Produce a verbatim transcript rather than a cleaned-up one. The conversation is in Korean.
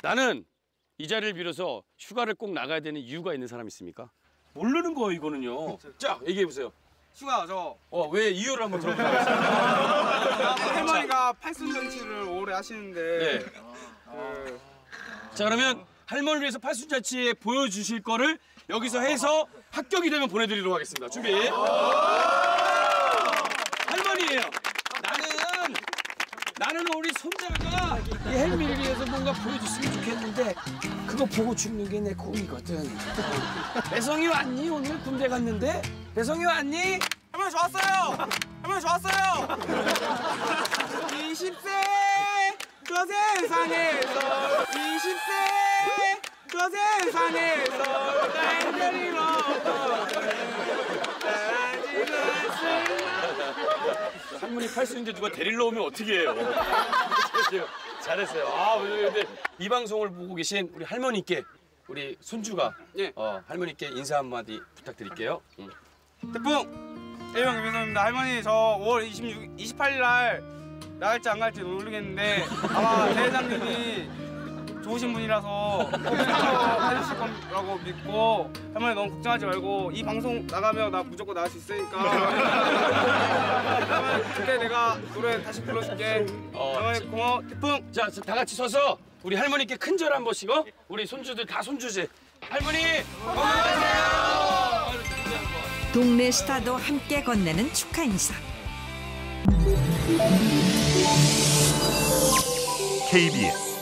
나는 이 자리를 빌어서 휴가를 꼭 나가야 되는 이유가 있는 사람 있습니까? 모르는 거예요, 이거는요. 자, 얘기해 보세요. 휴가 저 어, 왜 이유를 한번 들어보세요. 할머니가 팔순잔치를 오래 하시는데 네. 그... 자, 그러면 할머니를 위해서 팔순잔치에 보여주실 거를 여기서 해서 합격이 되면 보내드리도록 하겠습니다. 준비. 할머니예요. 나는 나는 우리 손자가 이 헬미를 위해서 뭔가 보여줬으면 좋겠는데 그거 보고 죽는 게 내 꿈이거든. 배성이 왔니? 오늘 군대 갔는데? 배성이 왔니? 할머니 좋았어요. 할머니 좋았어요. 이십 세 저 세상에서 이십 세 저 세상에서 날 데리러 할머니 팔순인데 누가 데리러 오면 어떻게 해요? 잘했어요. 아, 근데 이 방송을 보고 계신 우리 할머니께 우리 손주가 예. 어, 할머니께 인사 한마디 부탁드릴게요. 응. 태풍 일명 김혜성입니다. 할머니 저 오월 이십육, 이십팔일 날 나갈지 안 갈지 모르겠는데 아마 대회장님이 좋으신 분이라서 해주실 거라고 믿고 할머니 너무 걱정하지 말고 이 방송 나가면 나 무조건 나갈 수 있으니까 할머니 그때 내가 노래 다시 불러줄게. 어, 할머니 고마워. 태풍. 자, 다 같이 서서 우리 할머니께 큰 절 한 번씩 어? 우리 손주들 다 손주지. 할머니 건강하세요. 동네 스타도 함께 건네는 축하 인사. 케이비에스